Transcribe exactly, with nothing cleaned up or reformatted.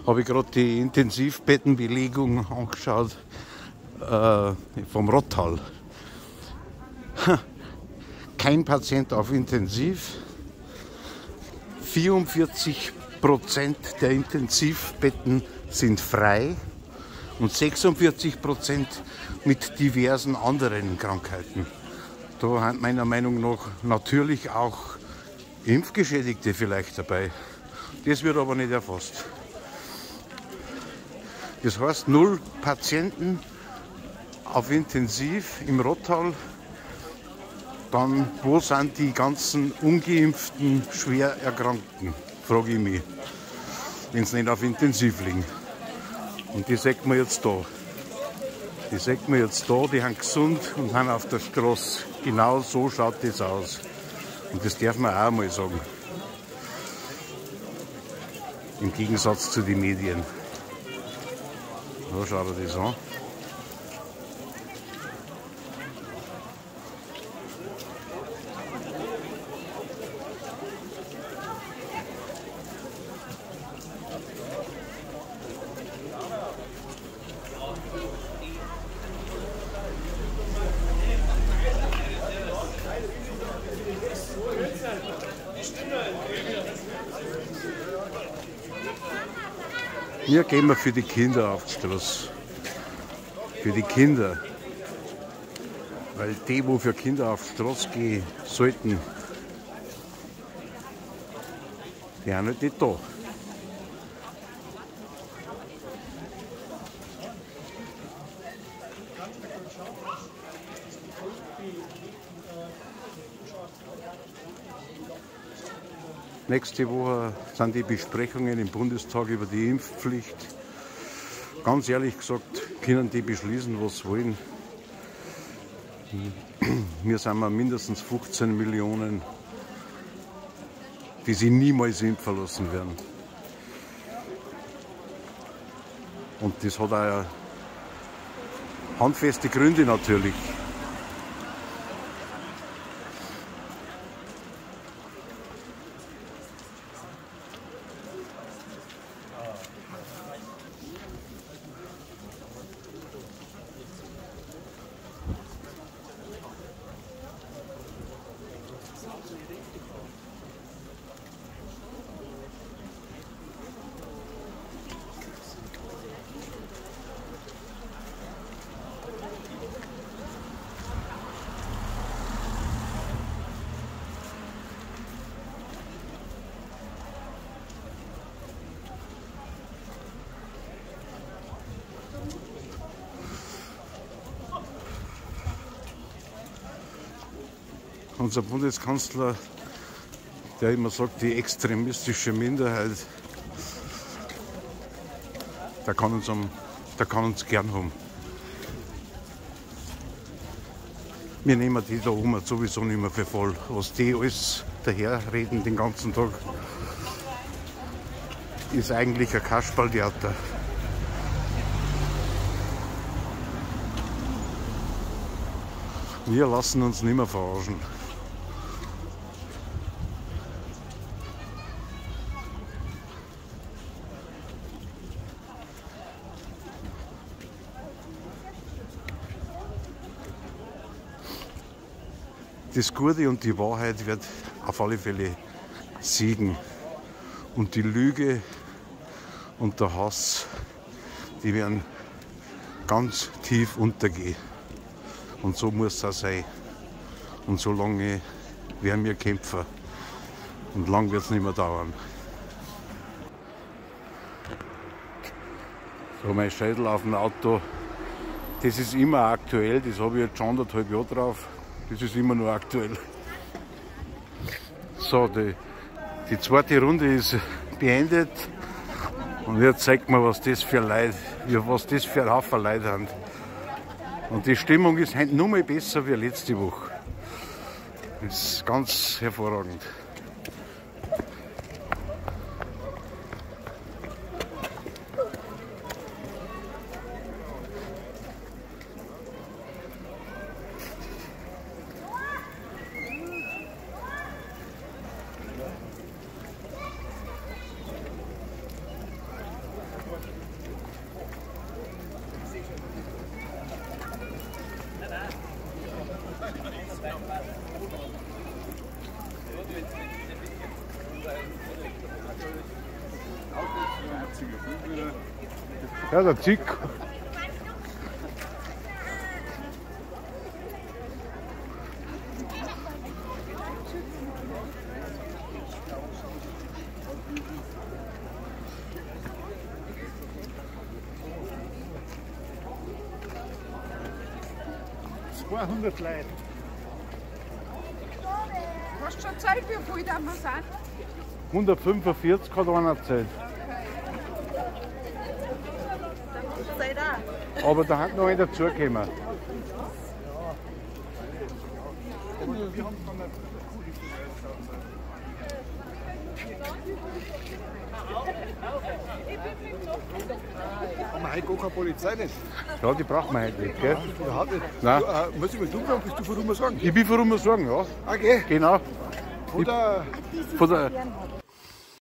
habe ich gerade die Intensivbettenbelegung angeschaut äh, vom Rottal. Kein Patient auf Intensiv. vierundvierzig Prozent der Intensivbetten sind frei und sechsundvierzig Prozent mit diversen anderen Krankheiten. Da sind meiner Meinung nach natürlich auch Impfgeschädigte vielleicht dabei. Das wird aber nicht erfasst. Das heißt, null Patienten auf Intensiv im Rottal. Dann, wo sind die ganzen ungeimpften, schwer Erkrankten, frage ich mich, wenn sie nicht auf Intensiv liegen. Und die sieht man jetzt da. Die sieht man jetzt da, die sind gesund und sind auf der Straße. Genau so schaut das aus. Und das darf man auch mal sagen. Im Gegensatz zu den Medien. Da schaut er das an. Hier gehen wir für die Kinder auf die Straße. Für die Kinder. Weil die, wo für Kinder auf die Straße gehen sollten, die sind halt nicht da. Nächste Woche sind die Besprechungen im Bundestag über die Impfpflicht. Ganz ehrlich gesagt, können die beschließen, was sie wollen. Wir sind wir mindestens fünfzehn Millionen, die sich niemals impfen lassen werden. Und das hat auch handfeste Gründe natürlich. Unser Bundeskanzler, der immer sagt, die extremistische Minderheit, der kann uns, um, der kann uns gern haben. Wir nehmen die da oben sowieso nicht mehr für voll. Was die alles daherreden den ganzen Tag, ist eigentlich ein Kasperltheater. Wir lassen uns nicht mehr verarschen. Das Gute und die Wahrheit wird auf alle Fälle siegen. Und die Lüge und der Hass, die werden ganz tief untergehen. Und so muss es auch sein. Und so lange werden wir kämpfen. Und lang wird es nicht mehr dauern. So, mein Schädel auf dem Auto, das ist immer aktuell. Das habe ich jetzt schon anderthalb Jahre drauf. Das ist immer nur aktuell. So, die, die zweite Runde ist beendet. Und jetzt zeigt mir, was das für Leute, was das für ein Haufen Leute haben. Und die Stimmung ist heute nur mal besser wie letzte Woche. Das ist ganz hervorragend. Ja, der Zick. zweihundert Leute. Hast du schon Zeit, wie viel da wir sind? hundertfünfundvierzig hat einer erzählt. Seid auch. Aber da hat noch einer dazugekommen. Haben wir heute gar keine Polizei nicht? Ja, die braucht man heute nicht, gell? Überhaupt nicht. Nein. Du, äh, muss ich mal du sagen, bist du von Rummer sagen? Ich bin von Rummer sagen, ja. Okay. Genau. Oder Von der